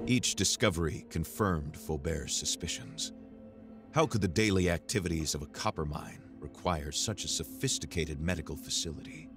Each discovery confirmed Faubert's suspicions. How could the daily activities of a copper mine require such a sophisticated medical facility?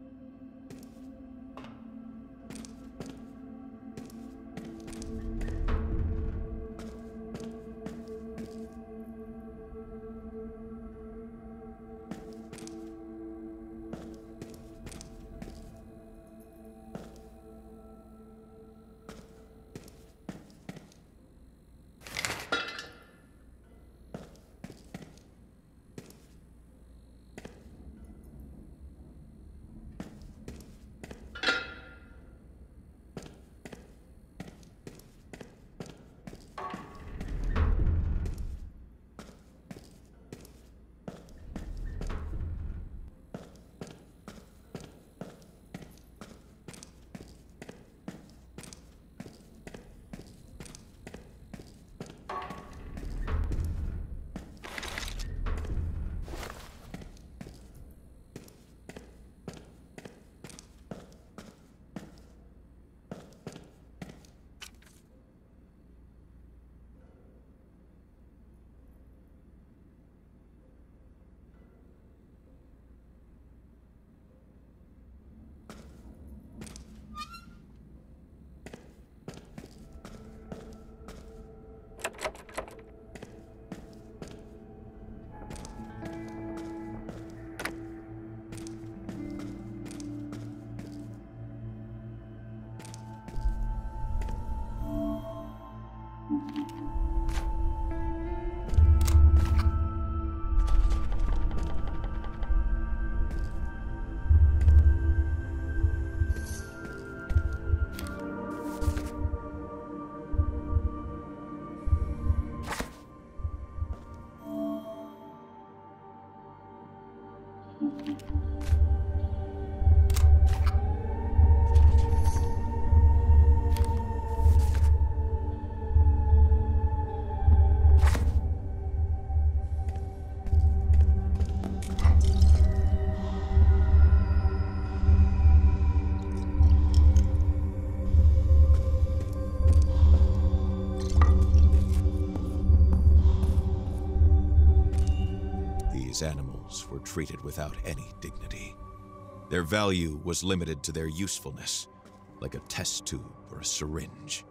These animals were treated without any dignity. Their value was limited to their usefulness, like a test tube or a syringe.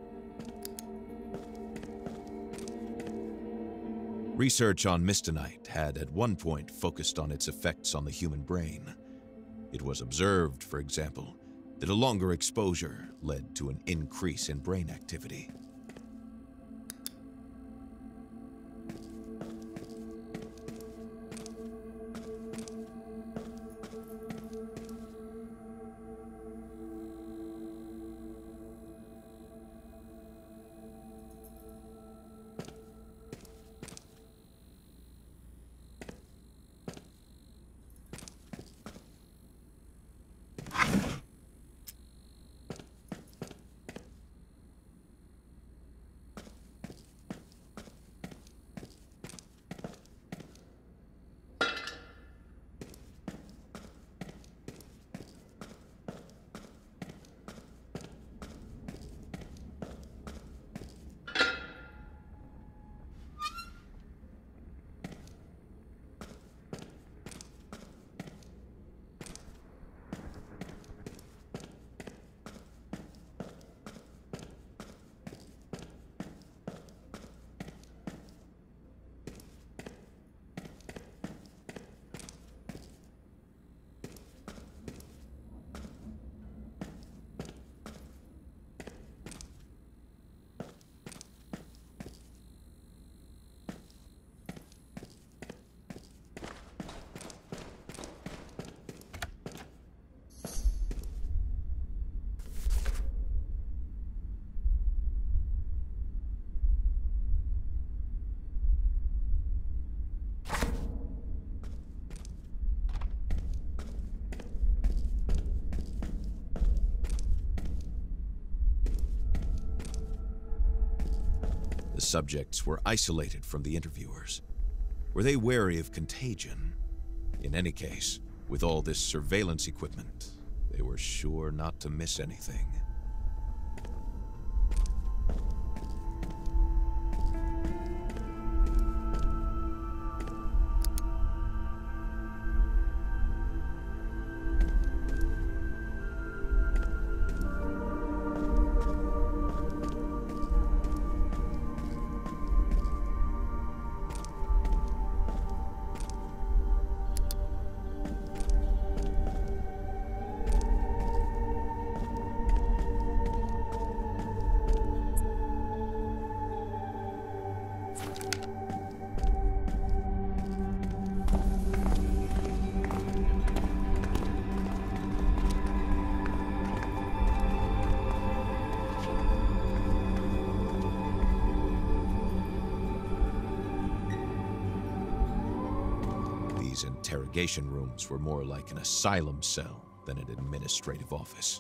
Research on Mistonite had at one point focused on its effects on the human brain. It was observed, for example, that a longer exposure led to an increase in brain activity. The subjects were isolated from the interviewers. Were they wary of contagion? In any case, with all this surveillance equipment, they were sure not to miss anything. These interrogation rooms were more like an asylum cell than an administrative office.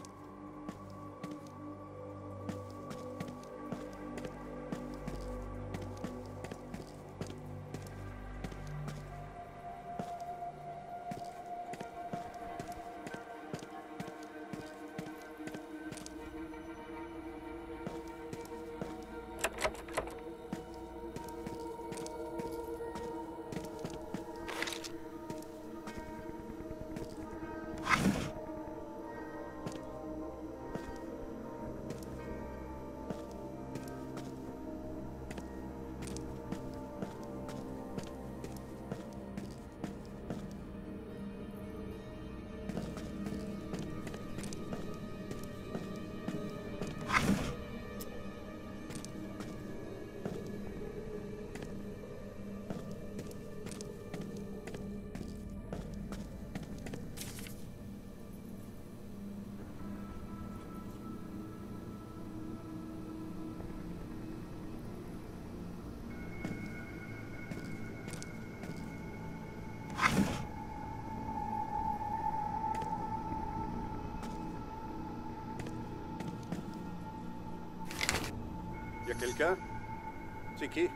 Y a quelqu'un? C'est qui?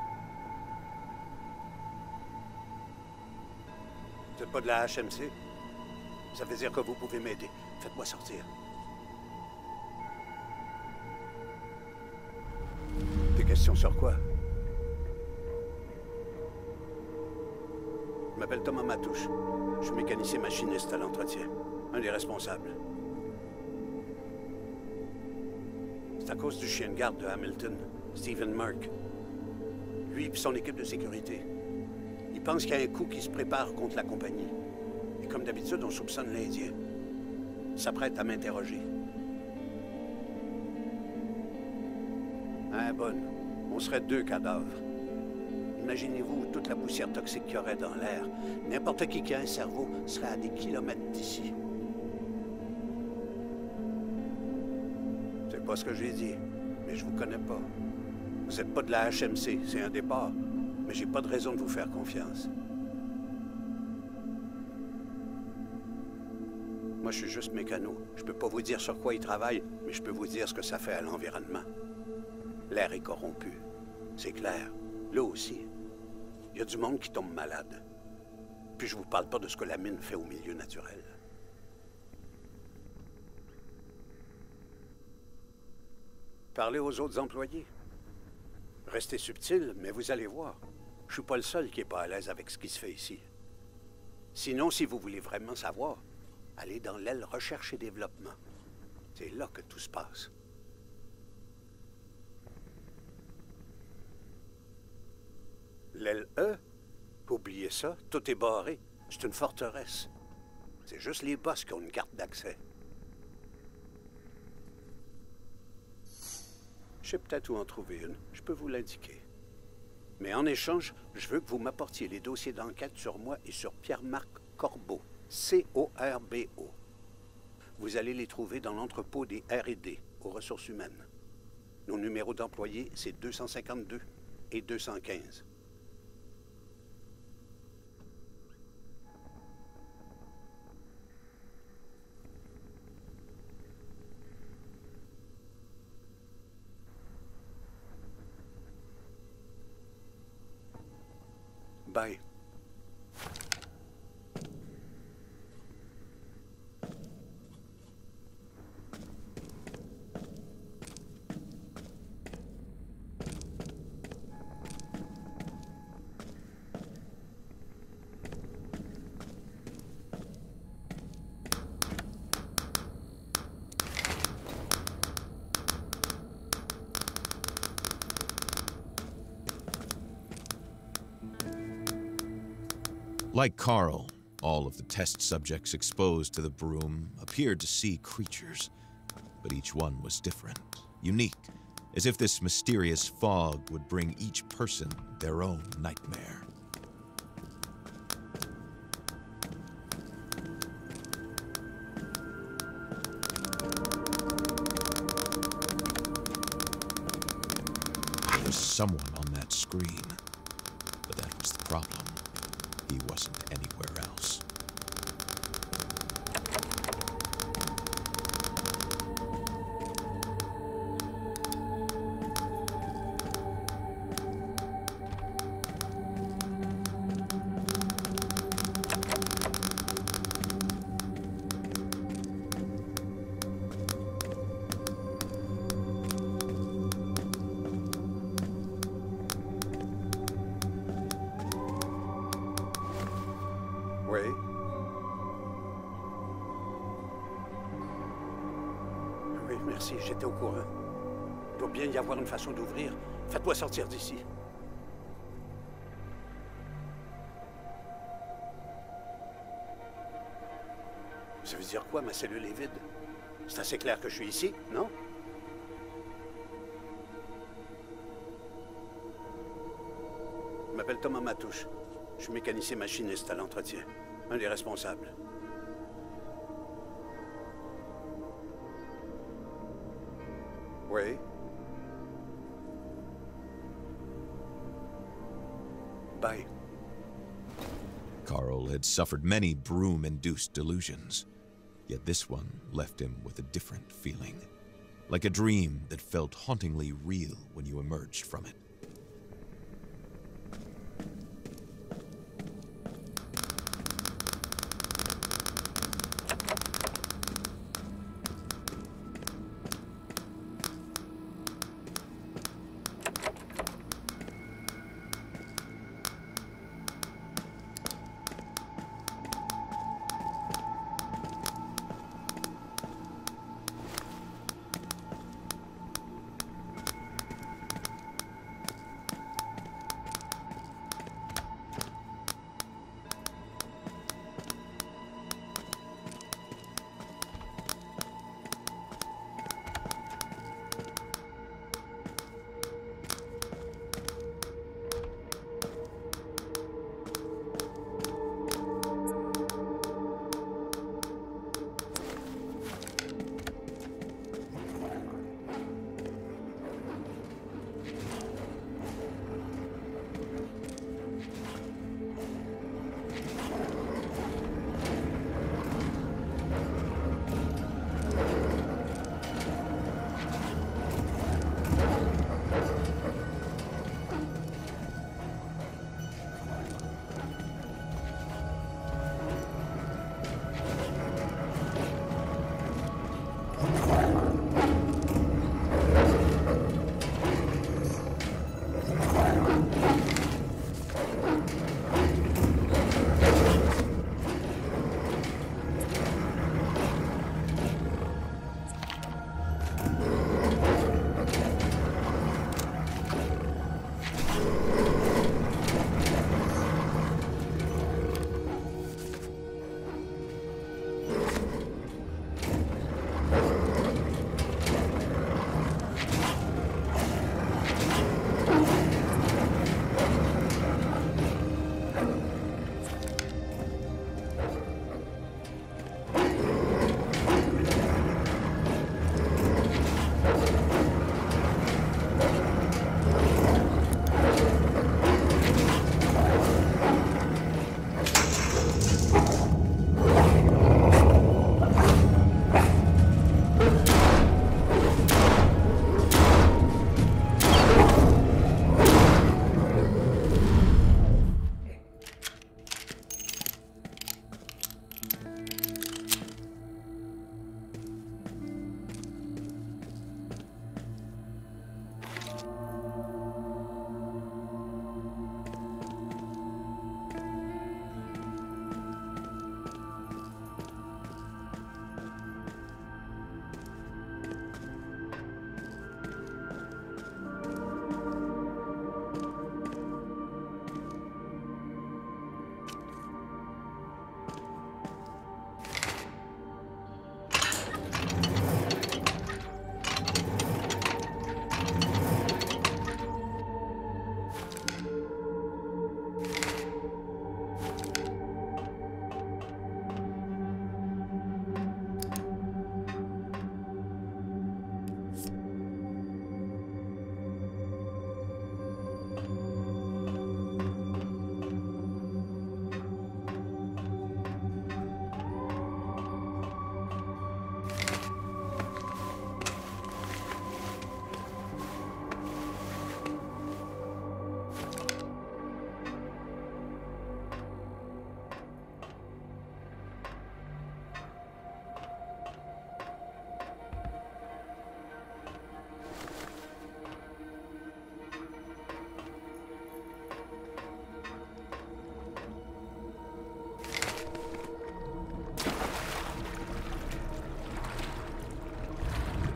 Vous n'êtes pas de la HMC? Ça veut dire que vous pouvez m'aider. Faites-moi sortir. Des questions sur quoi? Je m'appelle Thomas Matouche. Je suis mécanicien machiniste à l'entretien. Un des responsables. C'est à cause du chien de garde de Hamilton, Stephen Merck. Lui et son équipe de sécurité. pense qu'il y a un coup qui se prépare contre la compagnie. Et comme d'habitude, on soupçonne l'Indien. Il s'apprête à m'interroger. Hein, bonne. On serait 2 cadavres. Imaginez-vous toute la poussière toxique qu'il y aurait dans l'air. N'importe qui a un cerveau serait à des kilomètres d'ici. C'est pas ce que j'ai dit, mais je vous connais pas. Vous êtes pas de la HMC, c'est un départ. Mais j'ai pas de raison de vous faire confiance. Moi, je suis juste mécano. Je peux pas vous dire sur quoi il travaille, mais je peux vous dire ce que ça fait à l'environnement. L'air est corrompu. C'est clair. Là aussi. Il y a du monde qui tombe malade. Puis je vous parle pas de ce que la mine fait au milieu naturel. Parlez aux autres employés. Restez subtil, mais vous allez voir. Je suis pas le seul qui est pas à l'aise avec ce qui se fait ici. Sinon, si vous voulez vraiment savoir, allez dans l'aile recherche et développement. C'est là que tout se passe. L'aile E? Oubliez ça, tout est barré. C'est une forteresse. C'est juste les boss qui ont une carte d'accès. Je sais peut-être où en trouver une. Je peux vous l'indiquer. Mais en échange, je veux que vous m'apportiez les dossiers d'enquête sur moi et sur Pierre-Marc Corbeau. C-O-R-B-O. Vous allez les trouver dans l'entrepôt des R&D, aux ressources humaines. Nos numéros d'employés, c'est 252 et 215. Bye. Like Carl, all of the test subjects exposed to the broom appeared to see creatures, but each one was different, unique, as if this mysterious fog would bring each person their own nightmare. There was someone on that screen, but that was the problem. He wasn't anywhere else. Oui. Oui, merci, j'étais au courant. Il doit bien y avoir une façon d'ouvrir. Faites-moi sortir d'ici. Ça veut dire quoi, ma cellule est vide? C'est assez clair que je suis ici, non? Je m'appelle Thomas Matouche. Je suis mécanicien machiniste à l'entretien. Un des responsables. Oui. Bye. Carl had suffered many broom-induced delusions, yet this one left him with a different feeling, like a dream that felt hauntingly real when you emerged from it.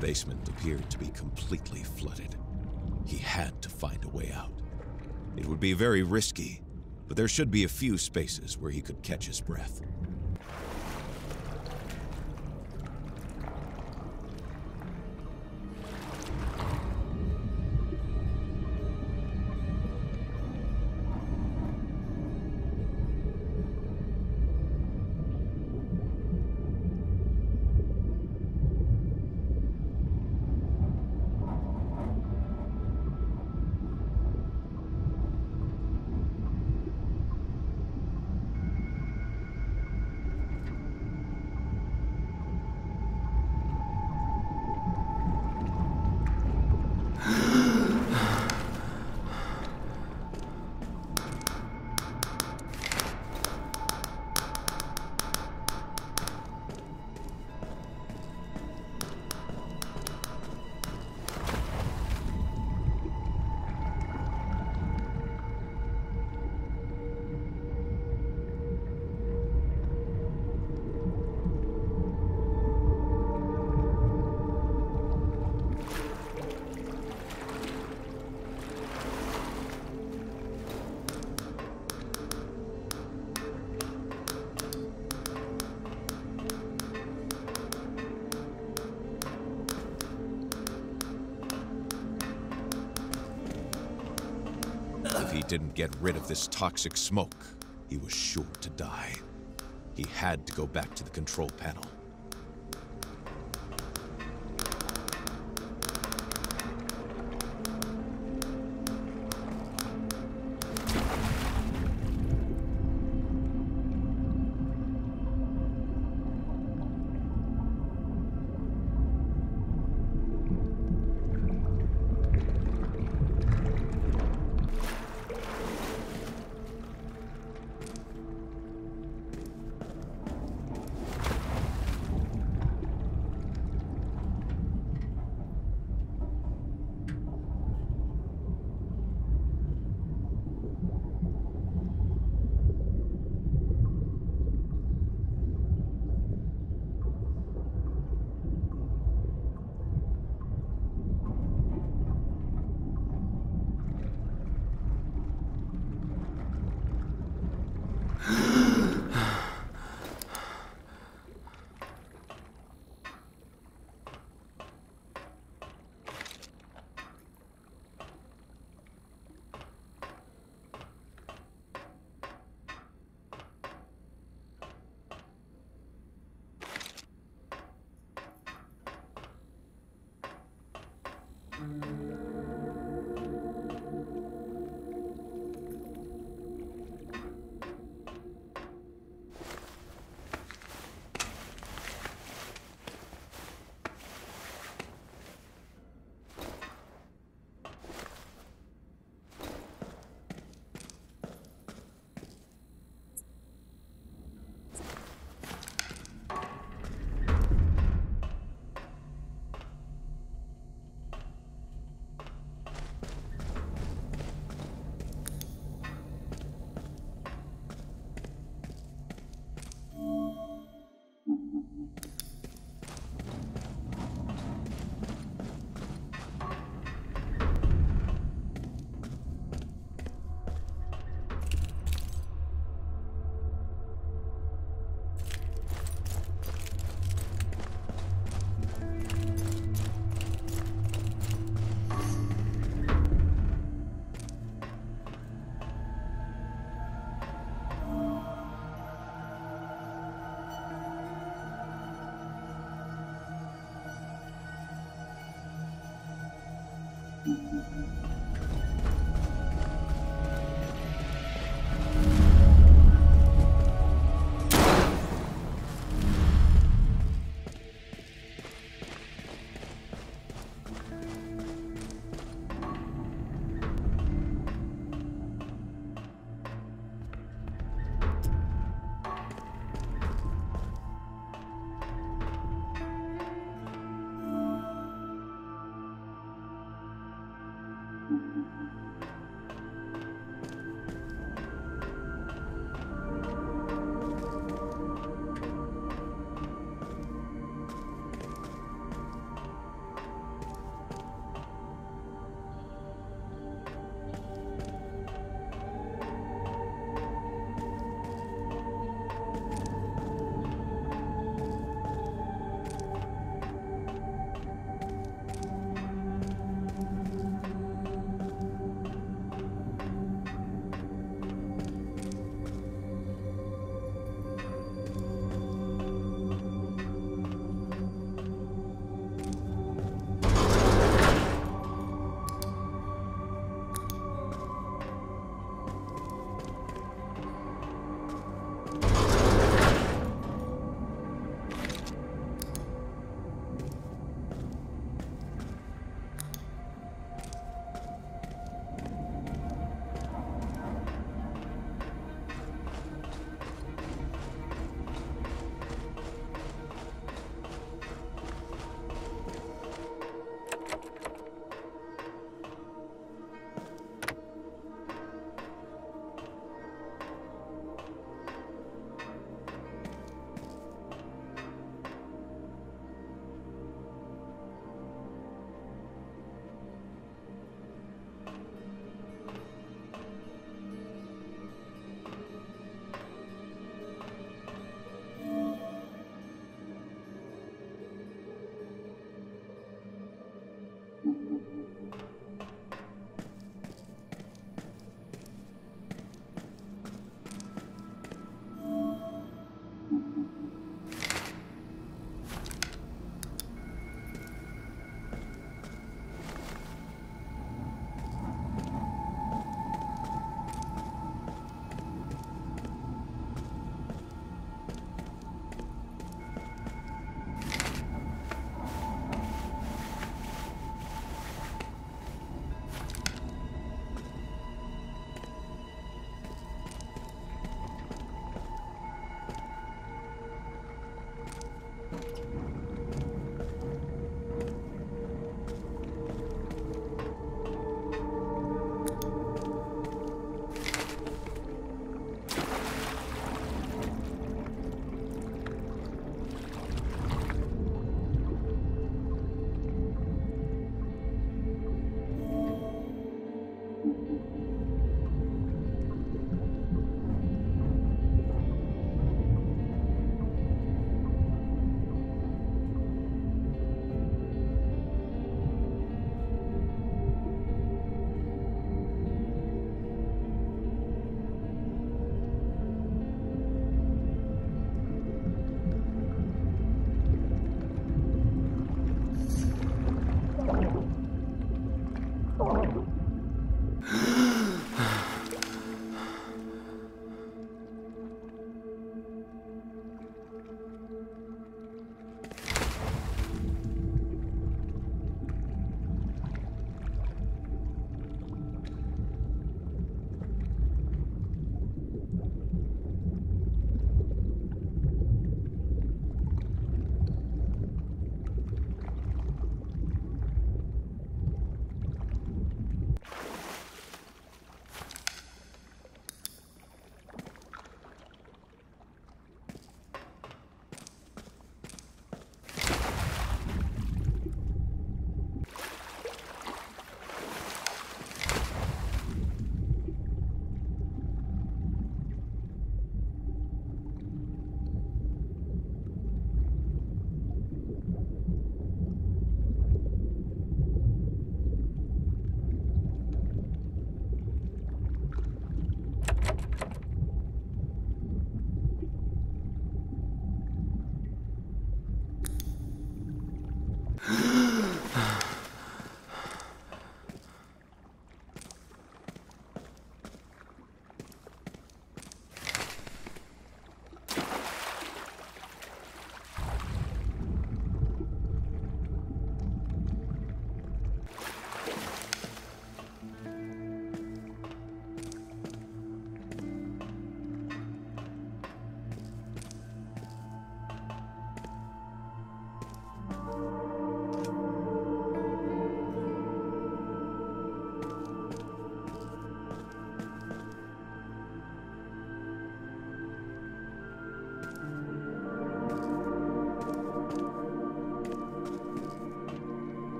basement appeared to be completely flooded. He had to find a way out. It would be very risky, but there should be a few spaces where he could catch his breath. If he didn't get rid of this toxic smoke, he was sure to die. He had to go back to the control panel.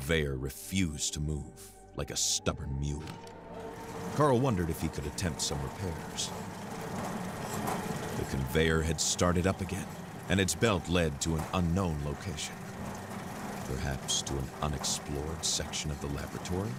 conveyor refused to move, like a stubborn mule. Carl wondered if he could attempt some repairs. The conveyor had started up again, and its belt led to an unknown location. Perhaps to an unexplored section of the laboratory?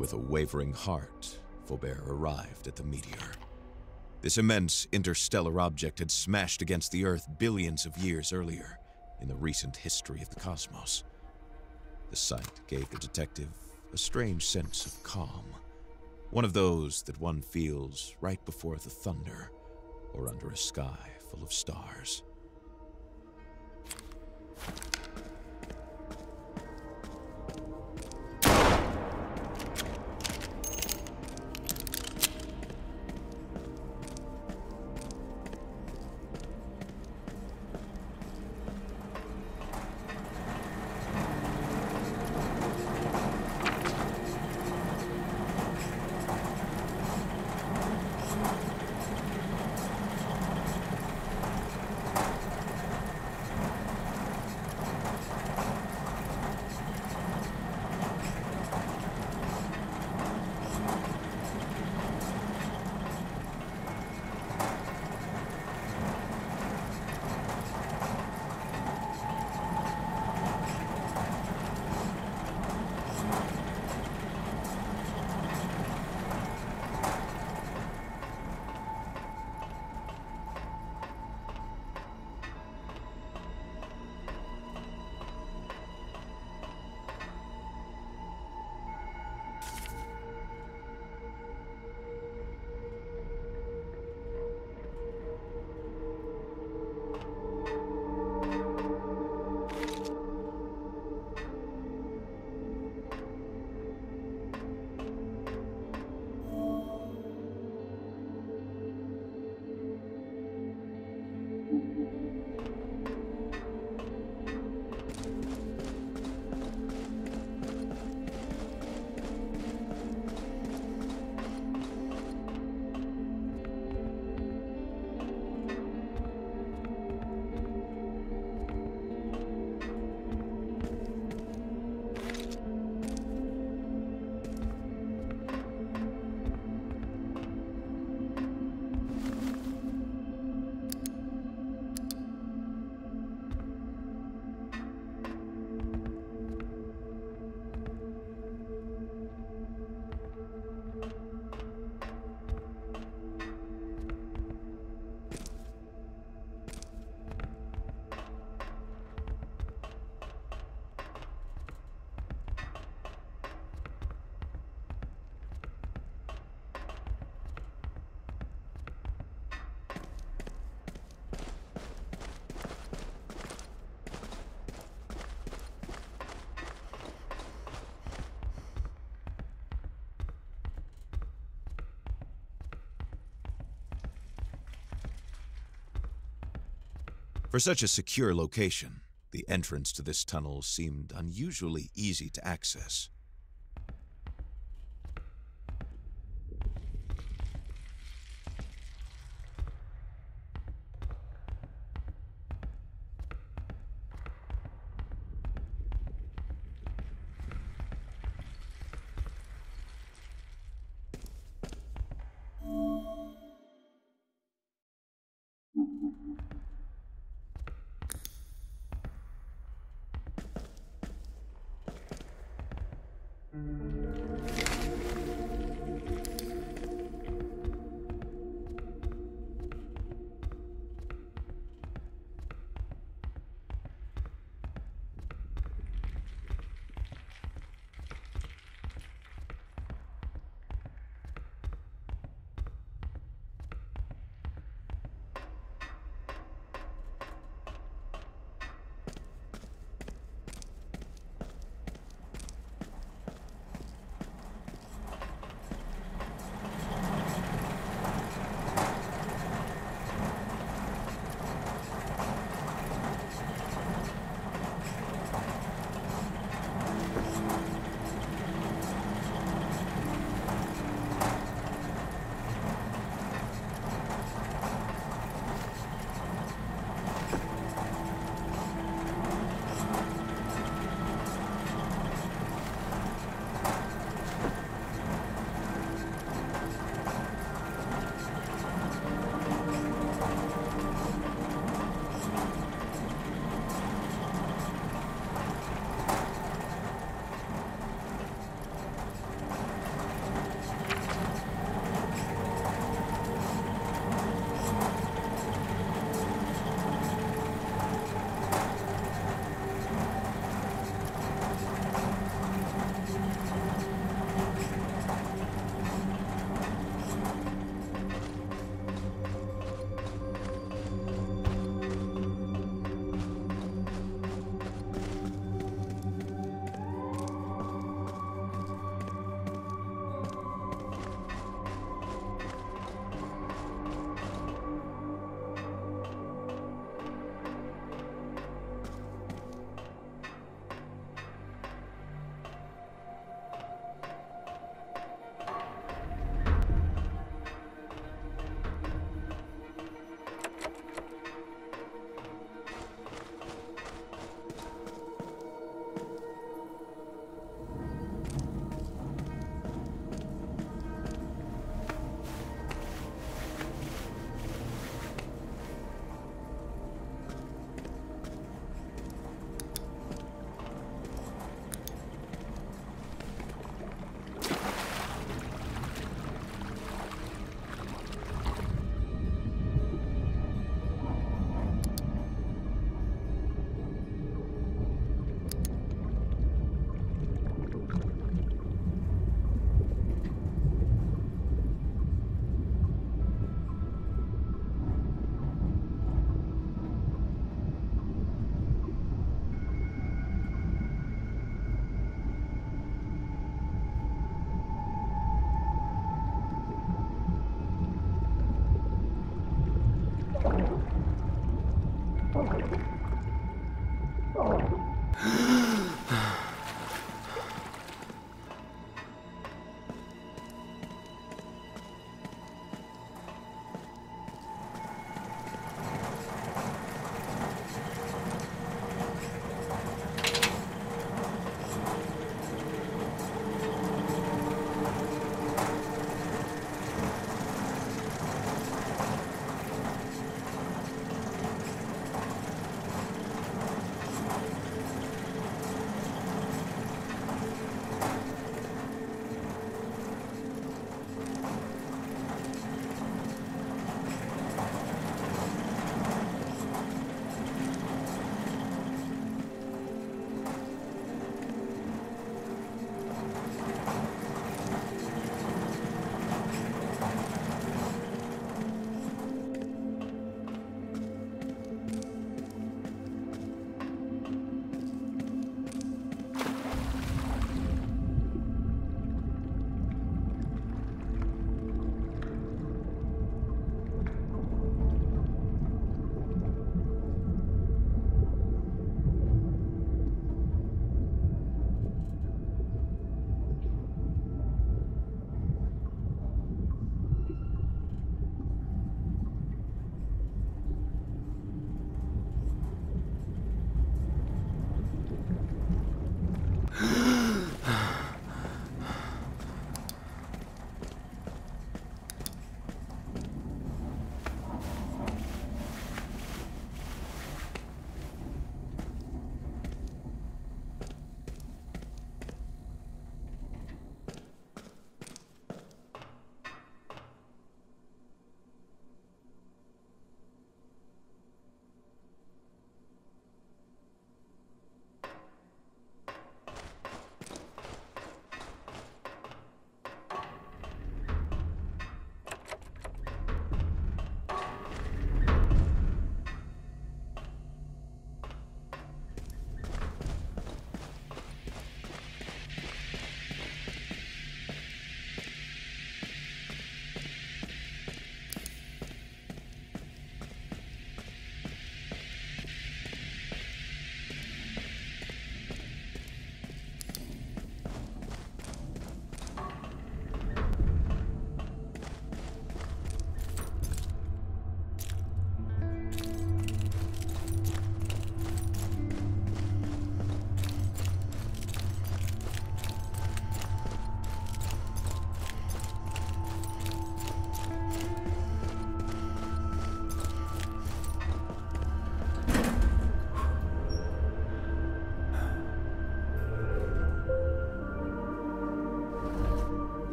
With a wavering heart, Faubert arrived at the meteor. This immense interstellar object had smashed against the Earth billions of years earlier in the recent history of the cosmos. The sight gave the detective a strange sense of calm, one of those that one feels right before the thunder or under a sky full of stars. For such a secure location, the entrance to this tunnel seemed unusually easy to access.